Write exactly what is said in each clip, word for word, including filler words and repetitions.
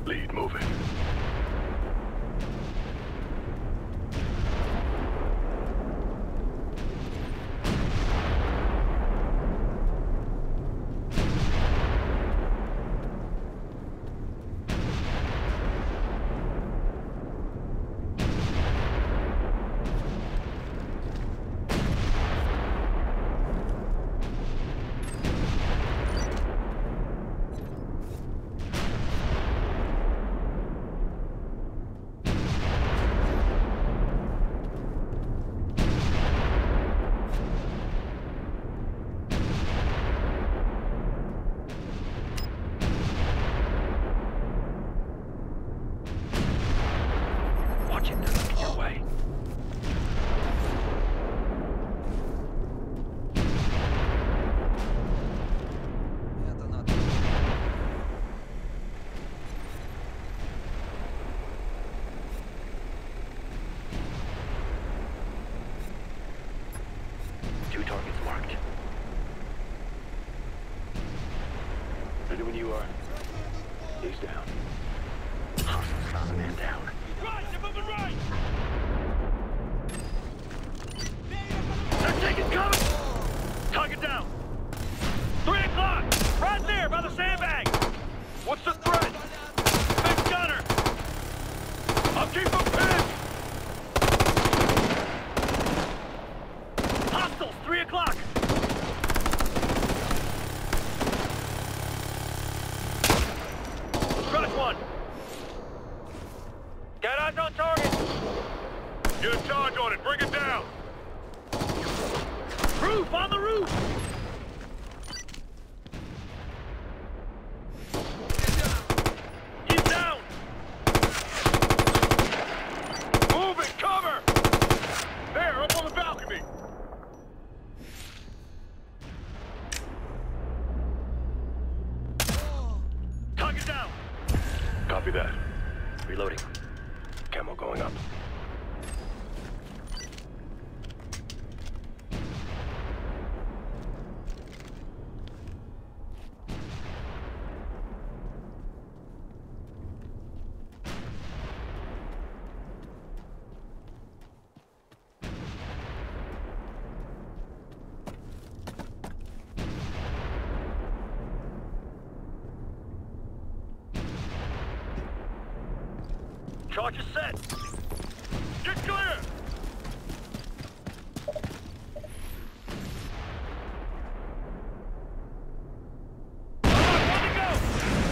Lead moving. Two targets marked. Ready when you are. He's down. Hostiles found a man down. Right, they're moving right! They're taking cover! Target down! Three o'clock! Right there, by the sandbag! What's the threat? Big gunner! I'll keep them pinned! Hostiles, three o'clock! Scratch one! Got eyes on target! Get a charge on it, bring it down! Roof, on the roof! He's down! Move it, cover! There, up on the balcony! Target down! Copy that. Reloading. Camo going up. Charge is set! Get clear! All right, one to go!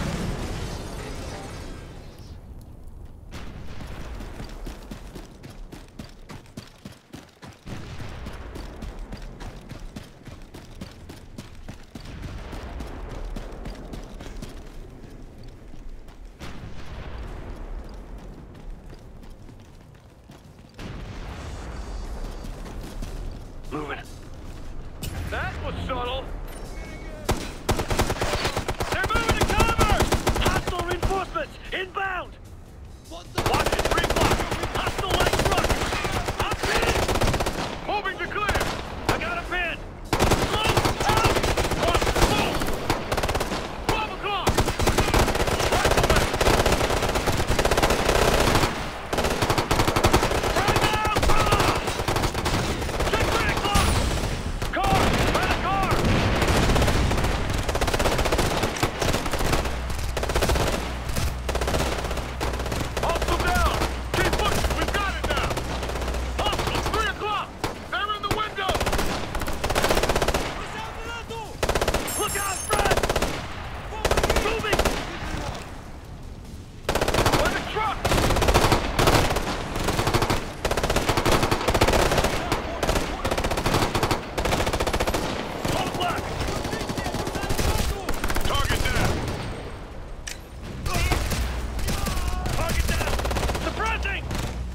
Moving. That was subtle! They're moving to cover! Hostile reinforcements! Inbound! Watch it, three o'clock! Hostile light truck! I'm pinned! Moving to clear! I got a pin! Slow! Out! Cross, move! twelve o'clock! Rifleman! Right now! Ah! Check three o'clock! Car! By the car! Hostile down! Keep pushing! We've got it now! Hostile, three o'clock! They're in the window! Look out, Fred! Moving! By the truck! Hold black! Target down! Target down! Suppressing!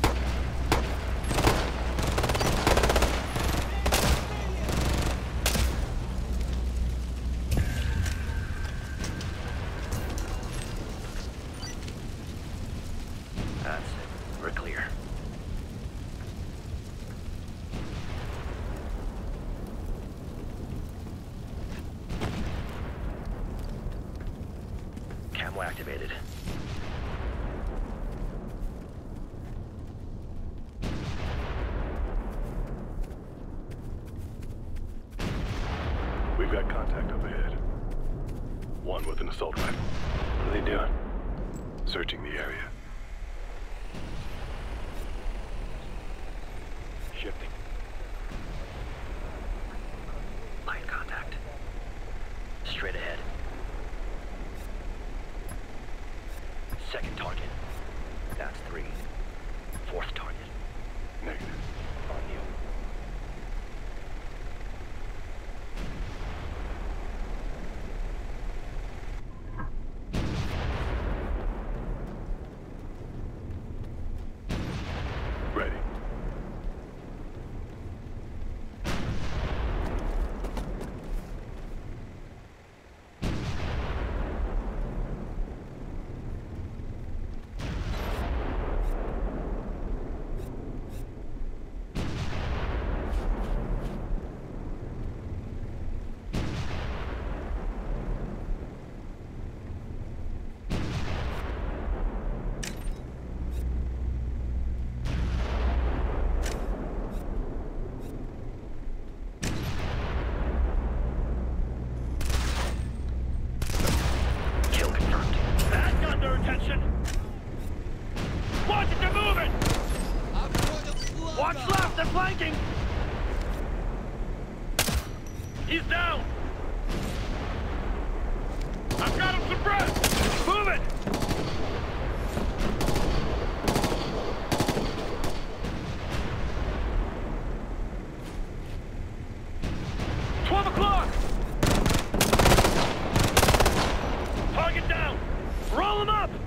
That's it. We're clear. Camo activated. One with an assault rifle. What are they doing? Searching the area. Shifting. Light contact. Straight ahead. Second target. That's three. Fourth target. Negative. On you. Ready. Kill confirmed. That got their attention. Watch it, they're moving! Watch left, they're flanking! He's down! I've got him suppressed! Move it! Twelve o'clock! Target down! Roll him up!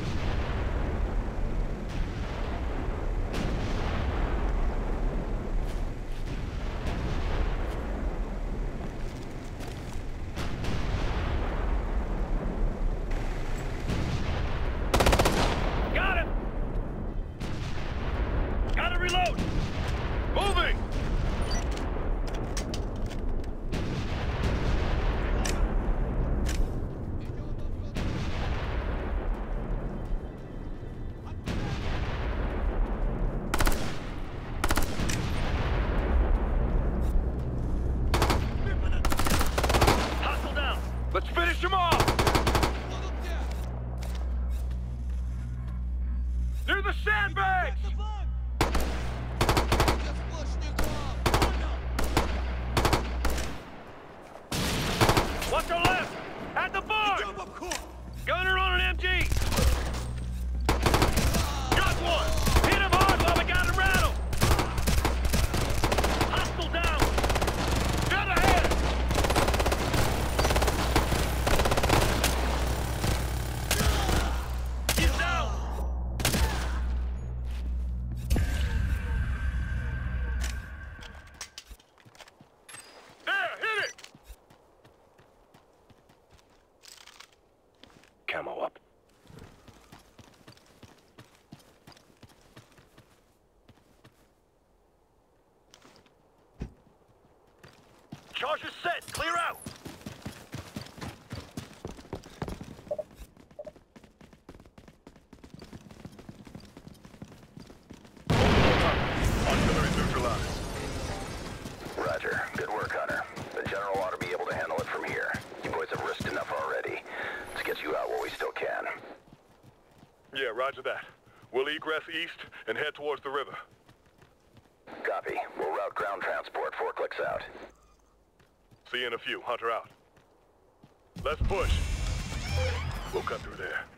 Got him! Gotta reload! Moving! Hostile down! Let's finish him off! Near the sandbags! Watch your left! At the board! Gunner on an M G! Got one! Hit him hard while we got him rattled! Hostile down! Dead ahead! He's down! There, hit it! Camo up. Charges set! Clear out! Artillery neutralized. Roger. Good work, Hunter. The General ought to be able to handle it from here. You boys have risked enough already. Let's get you out while we still can. Yeah, roger that. We'll egress east and head towards the river. Copy. We'll route ground transport four clicks out. See you in a few. Hunter out. Let's push. We'll cut through there.